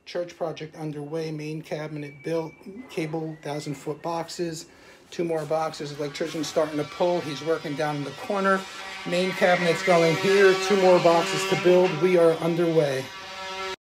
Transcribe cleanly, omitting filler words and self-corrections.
Church project underway. Main cabinet built. Cable 1,000-foot boxes. 2 more boxes. Electrician starting to pull. He's working down in the corner. Main cabinet's going here. 2 more boxes to build. We are underway.